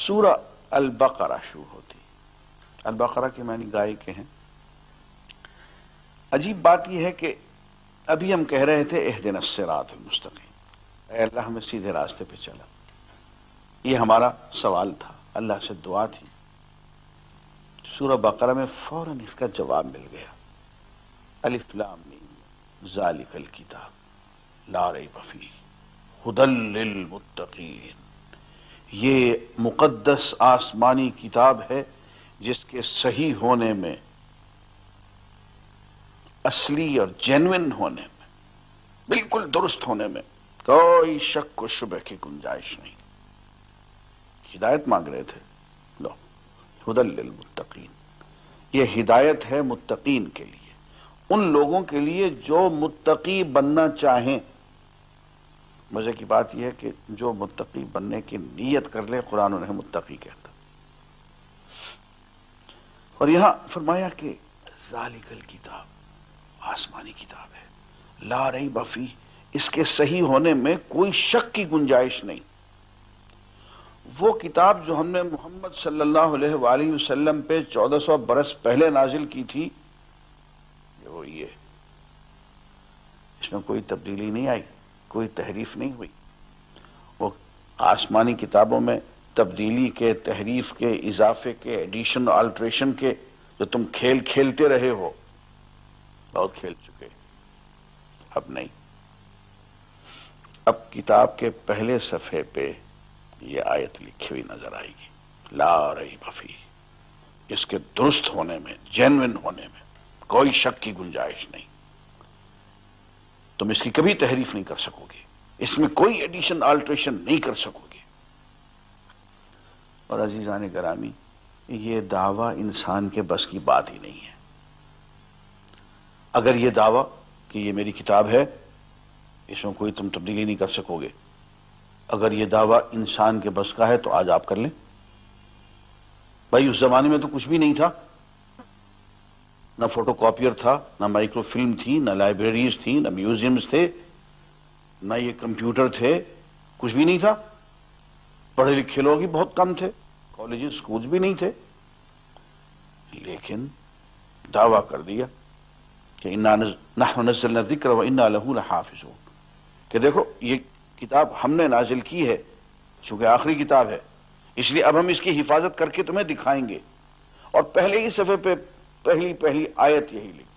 سورہ البقرہ شروع ہوتی. البقرہ کے معنی گائے کے ہیں. عجیب بات یہ ہے کہ ابھی ہم کہہ رہے تھے اہدنا الصراط المستقیم، اے اللہ ہمیں سیدھے راستے پہ چلا. یہ ہمارا سوال تھا، اللہ سے دعا تھی. سورہ بقرہ میں فوراً اس کا جواب مل گیا. الف لام میم ذالک الکتاب لا ریب فیہ ھدی للمتقین. یہ مقدس آسمانی کتاب ہے جس کے صحیح ہونے میں، اصلی اور جینوئن ہونے میں، بالکل درست ہونے میں کوئی شک و شبہ کی گنجائش نہیں. ہدایت مانگ رہے تھے، لو ھدی للمتقین. یہ ہدایت ہے متقین کے لیے، ان لوگوں کے لیے جو متقی بننا چاہیں. مزے کی بات یہ ہے کہ جو متقی بننے کی نیت کر لے قرآن انہیں متقی کہتا. اور یہاں فرمایا کہ ذالک الکتاب، آسمانی کتاب ہے، لا ریب فیہ، اس کے صحیح ہونے میں کوئی شک کی گنجائش نہیں. وہ کتاب جو ہم نے محمد صلی اللہ علیہ وآلہ وسلم پہ 1400 برس پہلے نازل کی تھی، یہ وہی ہے. اس میں کوئی تبدیلی نہیں آئی، کوئی تحریف نہیں ہوئی. وہ آسمانی کتابوں میں تبدیلی کے، تحریف کے، اضافے کے، ایڈیشن آلٹریشن کے جو تم کھیل کھیلتے رہے ہو، بہت کھیل چکے. اب نہیں. اب کتاب کے پہلے صفحے پہ یہ آیت لکھی ہوئی نظر آئے گی، لا ریب فیہ. اس کے درست ہونے میں، جینوئن ہونے میں کوئی شک کی گنجائش نہیں. تم اس کی کبھی تحریف نہیں کر سکو گے، اس میں کوئی ایڈیشن آلٹریشن نہیں کر سکو گے. اور عزیزان گرامی، یہ دعویٰ انسان کے بس کی بات ہی نہیں ہے. اگر یہ دعویٰ کہ یہ میری کتاب ہے، اس میں کوئی تم تبدیلی نہیں کر سکو گے، اگر یہ دعویٰ انسان کے بس کا ہے تو آج آپ کر لیں. بھائی اس زمانے میں تو کچھ بھی نہیں تھا، نہ فوٹو کاپیر تھا، نہ مائکرو فلم تھی، نہ لائبریریز تھی، نہ میوزیمز تھے، نہ یہ کمپیوٹر تھے، کچھ بھی نہیں تھا. پڑھے لکھے لوگ ہی بہت کم تھے، کالجز سکولز بھی نہیں تھے. لیکن دعویٰ کر دیا کہ نحن نزلنا الذکر وإنا لہ لحافظون، کہ دیکھو یہ کتاب ہم نے نازل کی ہے، چونکہ آخری کتاب ہے، اس لیے اب ہم اس کی حفاظت کر کے تمہیں دکھائیں گے. اور پہلے ہی صفحے پہ پہلی آیت یہی لکھی.